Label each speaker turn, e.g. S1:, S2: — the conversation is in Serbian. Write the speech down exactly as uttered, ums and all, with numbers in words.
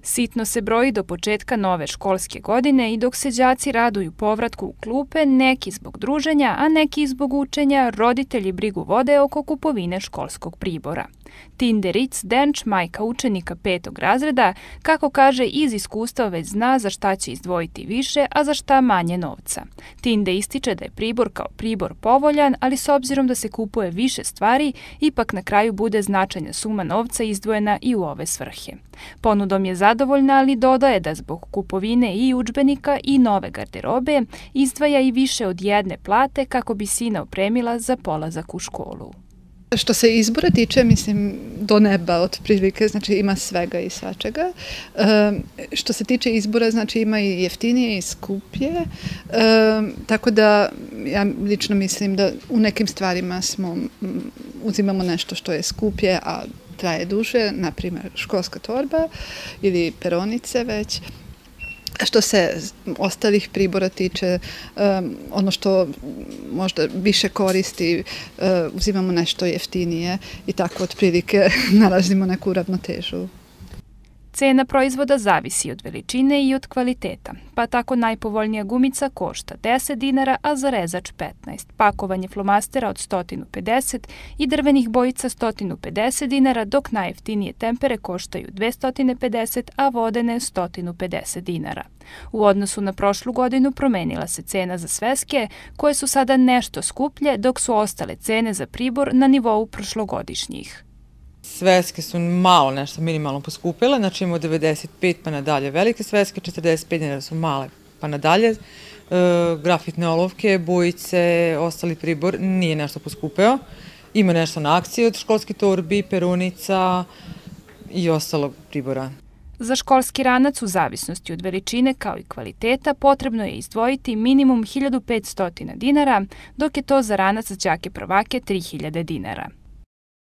S1: Sitno se broji do početka nove školske godine i dok se đaci raduju povratku u klupe, neki zbog druženja, a neki zbog učenja, roditelji brigu vode oko kupovine školskog pribora. Tinde Ritz Denč, majka učenika petog razreda, kako kaže, iz iskustva već zna za šta će izdvojiti više, a za šta manje novca. Tinde ističe da je pribor kao pribor povoljan, ali s obzirom da se kupuje više stvari, ipak na kraju bude značajna suma novca izdvojena i u ove svrhe. Ponudom je zadovoljna, ali dodaje da zbog kupovine i udžbenika i nove garderobe izdvaja i više od jedne plate kako bi sina opremila za polazak u školu.
S2: Što se izbora tiče, mislim, do neba otprilike, znači ima svega i svačega. E, što se tiče izbora, znači ima i jeftinije i skuplje, e, tako da ja lično mislim da u nekim stvarima smo, m, uzimamo nešto što je skuplje, a traje duže, na primjer školska torba ili peronice već. Što se ostalih pribora tiče, um, ono što možda više koristi, uh, uzimamo nešto jeftinije i tako otprilike nalazimo neku ravnotežu.
S1: Cena proizvoda zavisi od veličine i od kvaliteta, pa tako najpovoljnija gumica košta deset dinara, a za rezač petnaest. Pakovanje flomastera od sto pedeset i drvenih bojica sto pedeset dinara, dok najjeftinije tempere koštaju dvesta pedeset, a vodene sto pedeset dinara. U odnosu na prošlu godinu promenila se cena za sveske, koje su sada nešto skuplje, dok su ostale cene za pribor na nivou prošlogodišnjih.
S3: Sveske su malo nešto minimalno poskupile, znači imamo devedeset pet pa nadalje velike sveske, četrdeset pet dinara su male pa nadalje. E, grafitne olovke, bojice, ostali pribor nije nešto poskupeo. Ima nešto na akciji od školske torbi, perunica i ostalog pribora.
S1: Za školski ranac u zavisnosti od veličine kao i kvaliteta potrebno je izdvojiti minimum hiljadu petsto dinara, dok je to za ranac za đake prvake tri hiljade dinara.